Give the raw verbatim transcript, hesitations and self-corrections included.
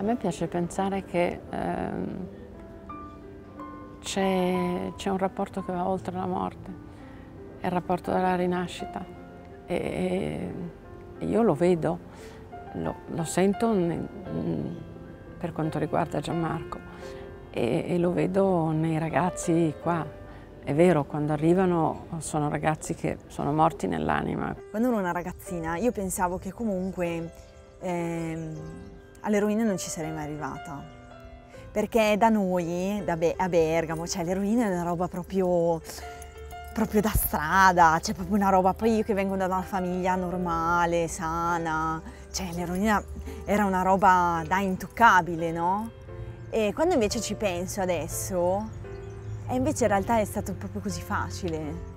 me piace pensare che ehm, c'è, c'è un rapporto che va oltre la morte, è il rapporto della rinascita e, e io lo vedo, lo, lo sento ne, per quanto riguarda Gianmarco e, e lo vedo nei ragazzi qua. È vero, quando arrivano sono ragazzi che sono morti nell'anima. Quando ero una ragazzina io pensavo che comunque ehm, all'eroina non ci sarei mai arrivata, perché da noi, da Be a Bergamo, cioè l'eroina è una roba proprio, proprio da strada, cioè proprio una roba, poi io che vengo da una famiglia normale, sana, cioè l'eroina era una roba da intoccabile, no? E quando invece ci penso adesso, e invece in realtà è stato proprio così facile.